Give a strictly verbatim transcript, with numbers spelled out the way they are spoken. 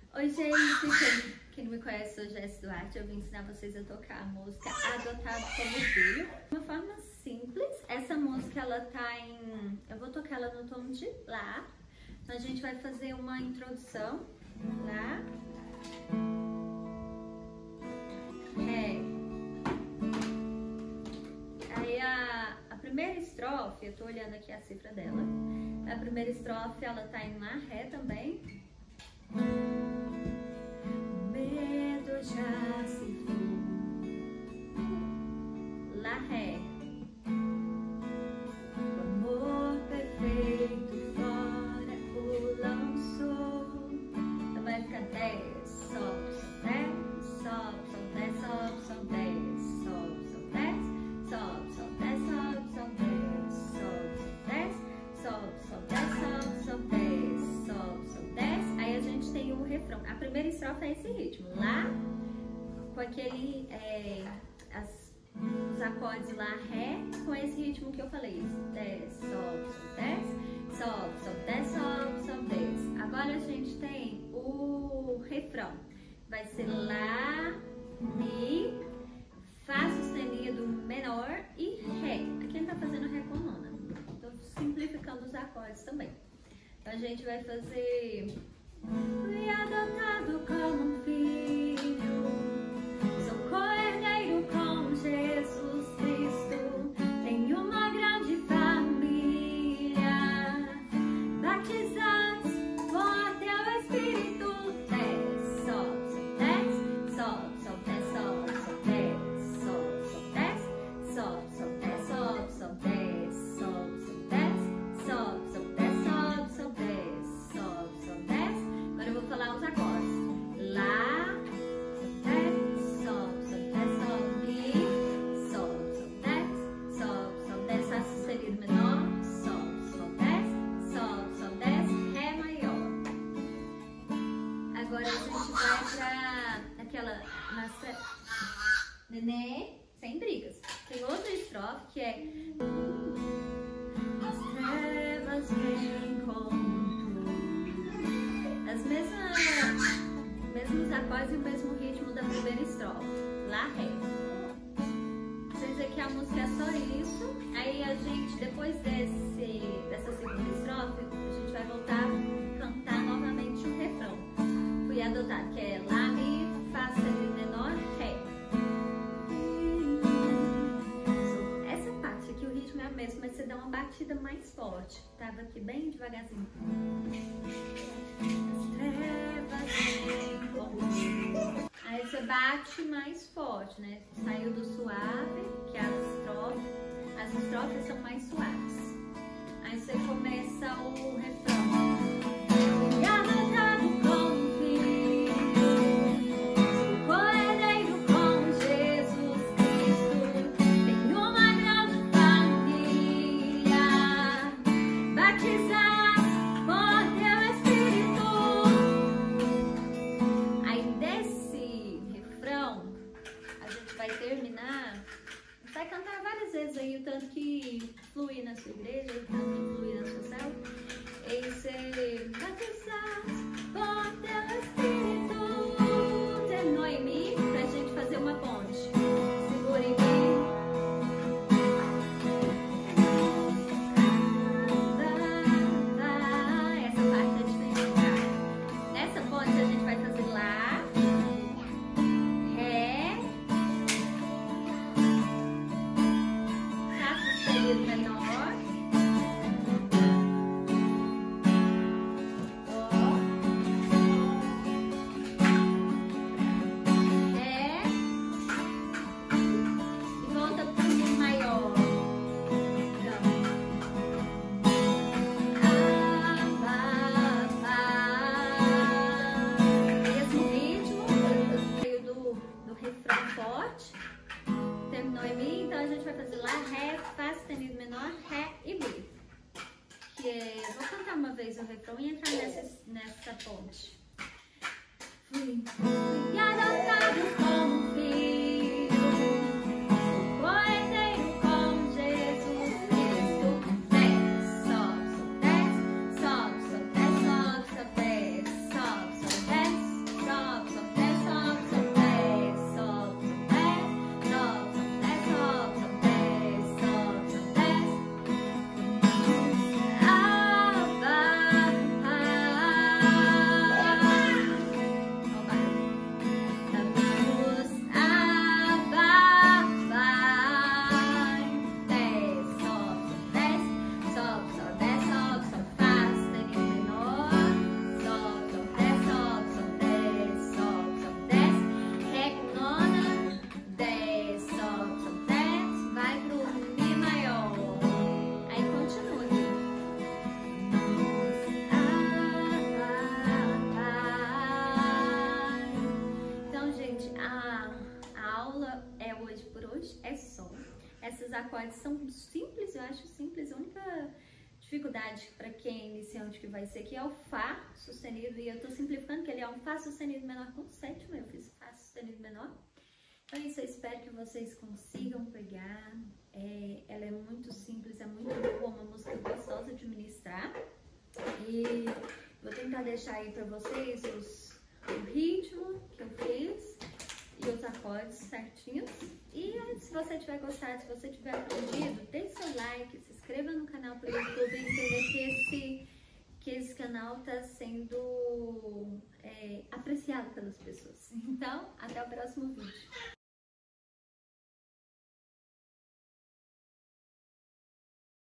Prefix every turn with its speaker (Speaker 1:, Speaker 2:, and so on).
Speaker 1: Oi, gente, quem, quem não me conhece, eu sou Jéssica Duarte. Eu vim ensinar vocês a tocar a música Adotado como Filho. De uma forma simples, essa música ela tá em... Eu vou tocar ela no tom de Lá. Então a gente vai fazer uma introdução. Lá. Ré. Aí a, a primeira estrofe, eu tô olhando aqui a cifra dela. A primeira estrofe ela tá em Lá, Ré também. Medo já se foi, Lá, Ré. O amor perfeito fora o lançou. Então vai ficar dez, sobe, sobe, dez, sobe, sobe, dez, sobe, sobe, dez, sobe, sobe, dez, sobe, sobe, dez, sobe, sobe, dez, sobe, sobe, dez, sobe, sobe, dez, sobe, sobe, dez, sobe, sobe, dez. Aí a gente tem o refrão. A primeira estrofe é esse ritmo. Lá, com aquele, é, as, os acordes Lá, Ré, com esse ritmo que eu falei. dez, sobe, sobe, dez, sobe, sobe, dez, sobe, sobe, dez. Agora a gente tem o refrão. Vai ser Lá, Mi, Fá sustenido menor e Ré. Aqui ele tá fazendo Ré com nona. Tô simplificando os acordes também. Então a gente vai fazer... Fui adotado como um filho, sou co-herdeiro com Jesus Cristo, tenho uma grande família, batizados por teu Espírito. Dez, sobe, sobe, dez, sobe, sobe, dez, sobe, sobe, dez, sobe, sobe, dez, sobe, sobe, dez, sobe, sobe, dez, sobe, sobe, dez, sobe, sobe, dez, sobe, sobe, dez, sobe, sobe, dez. Agora eu vou falar os acordes. Lá, dez, sobe, sobe, dez, sobe, Mi, sobe, sobe, dez, sobe, sobe, dez, Fá sustenido menor, sobe, sobe, dez, sobe, sobe, dez, Ré maior. Agora a gente vai pra aquela nossa nenê, sem brigas. Tem outra estrofe que é as trevas vêm com tudo. As mesmas, mesmos acordes e o mesmo ritmo da primeira estrofe. Lá, Ré. Vocês dizer que a música é só isso. Aí a gente, depois desse, dessa segunda estrofe, a gente vai voltar a cantar novamente o refrão. Fui adotado, que é Lá, Mi, Fá sustenido menor, Ré. Essa parte aqui, o ritmo é a mesma, mas você dá uma batida mais forte. Tava aqui bem devagarzinho. As trevas vêm com... Aí você bate mais forte, né? Saiu do suave, que é as estrofes. As estrofes são mais suaves. Aí você começa o refrão. Fui adotado como filho, sou co-herdeiro com Jesus Cristo, tenho uma grande família, batizados por teu Espírito. Aí desse refrão, a gente vai terminar, vai cantar várias vezes aí, o tanto que fluir na sua igreja, o tanto que fluir na sua célula. E ser batizados por teu Espírito. Terminou em Mi, pra gente fazer uma ponte. Segura em Mi. Essa parte a gente tem que tocar. Nessa ponte a gente vai fazer Lá, Ré, Fá sustenido menor, Ré e volta pro Mi maior. Então, Fá, Fá. Mesmo ritmo, saiu do, do refrão forte, terminou em Mi, então a gente vai fazer Lá, Ré, Fá sustenido menor, Ré e Mi. Que é, vou cantar uma vez o refrão e entrar nessa, nessa ponte. Fui, fui adotado como filho, sou co-herdeiro com Jesus Cristo. Dez, sobe, sobe, dez, sobe, sobe, dez, sobe, sobe, dez, sobe, sobe, dez. Esses acordes são simples, eu acho simples. A única dificuldade para quem é iniciante que vai ser que é o Fá sustenido, e eu tô simplificando que ele é um Fá sustenido menor com sétima, eu fiz Fá sustenido menor. Então é isso, eu espero que vocês consigam pegar. É, ela é muito simples, é muito boa, uma música gostosa de ministrar. E vou tentar deixar aí para vocês os, o ritmo que eu fiz e os acordes certinhos. E se você tiver gostado, se você tiver aprendido, deixe seu like, se inscreva no canal pelo YouTube e entender que esse, que esse canal está sendo é, apreciado pelas pessoas. Então, até o próximo vídeo.